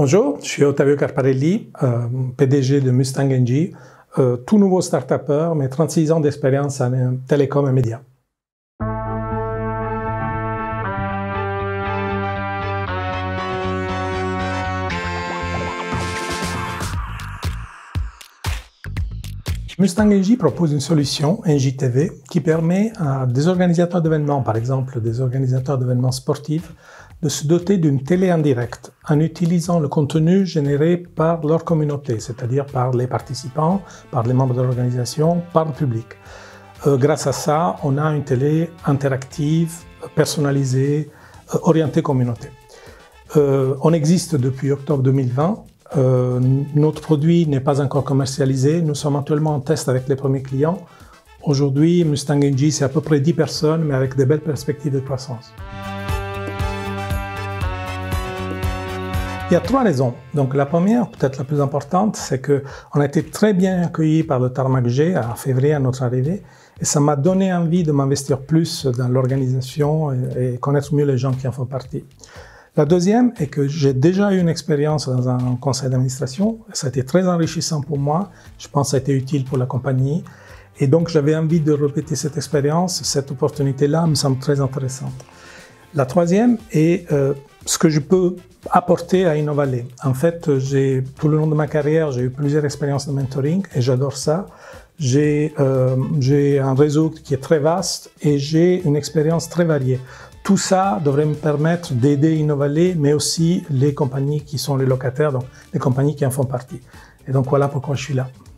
Bonjour, je suis Ottavio Carparelli, PDG de Mustang NG, tout nouveau start-upper, mais 36 ans d'expérience en télécom et médias. Mustang NG propose une solution, NG TV, qui permet à des organisateurs d'événements, par exemple des organisateurs d'événements sportifs, de se doter d'une télé en direct en utilisant le contenu généré par leur communauté, c'est-à-dire par les participants, par les membres de l'organisation, par le public. Grâce à ça, on a une télé interactive, personnalisée, orientée communauté. On existe depuis octobre 2020. Notre produit n'est pas encore commercialisé. Nous sommes actuellement en test avec les premiers clients. Aujourd'hui, Mustang NG, c'est à peu près 10 personnes, mais avec de belles perspectives de croissance. Il y a 3 raisons. Donc la première, peut-être la plus importante, c'est qu'on a été très bien accueillis par le Tarmac G en février à notre arrivée, et ça m'a donné envie de m'investir plus dans l'organisation et connaître mieux les gens qui en font partie. La deuxième est que j'ai déjà eu une expérience dans un conseil d'administration. Ça a été très enrichissant pour moi. Je pense que ça a été utile pour la compagnie. Et donc, j'avais envie de répéter cette expérience. Cette opportunité-là me semble très intéressante. La troisième est ce que je peux apporter à Innovalley. En fait, tout le long de ma carrière, j'ai eu plusieurs expériences de mentoring et j'adore ça. J'ai un réseau qui est très vaste et j'ai une expérience très variée. Tout ça devrait me permettre d'aider Innovalley, mais aussi les compagnies qui sont les locataires, donc les compagnies qui en font partie. Et donc voilà pourquoi je suis là.